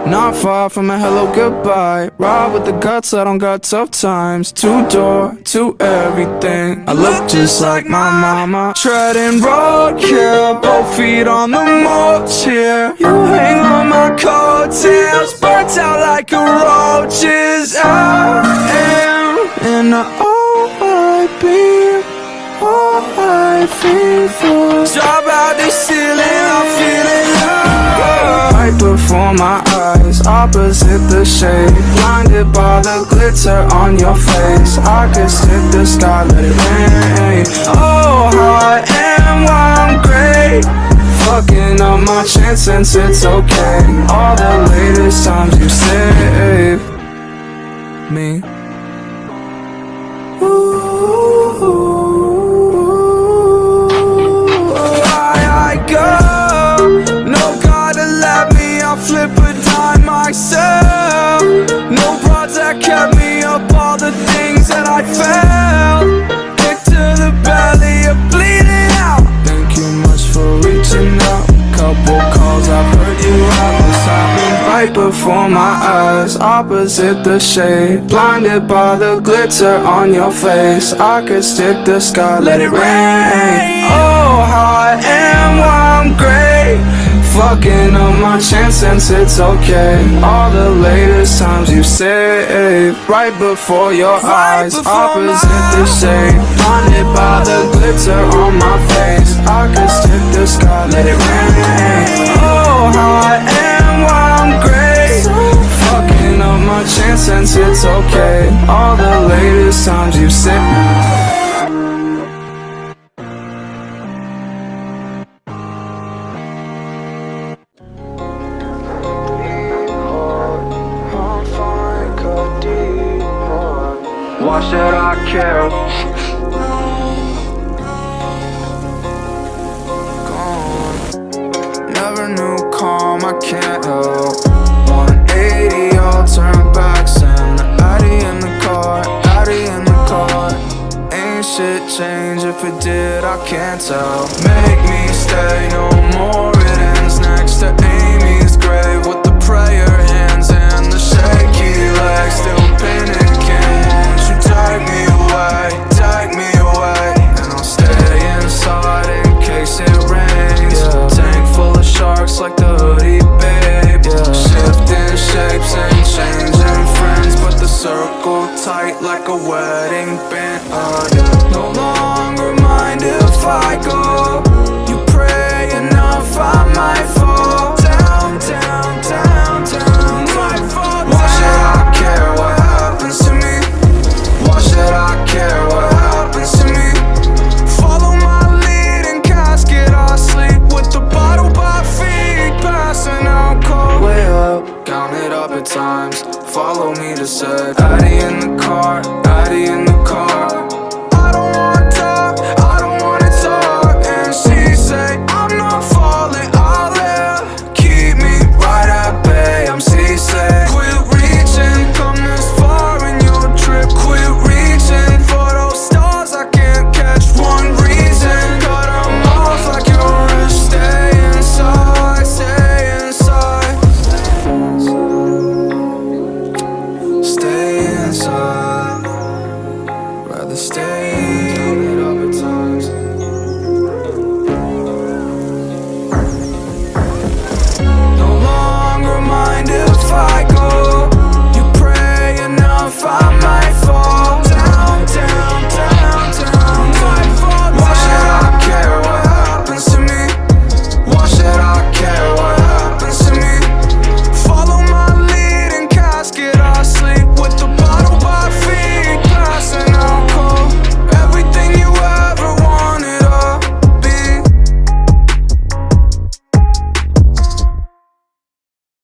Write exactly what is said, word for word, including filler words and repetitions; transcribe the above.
Not far from a hello goodbye. Ride with the guts, I don't got tough times. Two door to everything. I look just like my mama. Treading roadkill, both feet on the mulch here. You hang on my coattails, burnt out like a roach's. I am in the O I B, all I feel for. Drop out the ceiling, I'm feeling love. Right before my eyes, opposite the shade. Blinded by the glitter on your face. I could stick the sky, let it rain. Oh, how I am, why I'm great. Fucking up my chance since it's okay. All the latest times you save me. Ooh. Flip a dime myself. No broads that kept me up, all the things that I felt. Kick to the belly, you're bleeding out. Thank you much for reaching out. Couple calls, I've heard you out. This happened right before my eyes, opposite the shade. Blinded by the glitter on your face. I could stick the sky, let it rain. Oh, how I am, why I'm great. Fucking up my chance since it's okay. All the latest times you saved. Right before your right eyes, before opposite the shade. Blinded by the glitter on my face. I could stick the sky, let it rain. Oh, how I am, why I'm great. Fucking up my chance since it's okay. All the latest times you saved. Why should I care? Gone. Never knew calm, I can't help. one eighty, all turn backs, and the Aries in the car, Aries in the car. Ain't shit change, if it did, I can't tell. Make me stay no more, it ends next to Amy's grave. With the prayer hands and the shaky legs, still panicking. Take me away, take me away, and I'll stay inside in case it rains. Yeah. Tank full of sharks like the hoodie, babe. Yeah. Shifting shapes and changing friends, but the circle tight like a wedding band. Uh, yeah. No longer mind if I go. You pray enough, I might fall down, down, down, down. Might fall down. Why should I care what happens to me? Why should I care what happens to me? Follow my lead in casket, I sleep with the bottle by feet, passing out cold. Way up, count it up at times. Follow me to set Addie in the car, Addie in the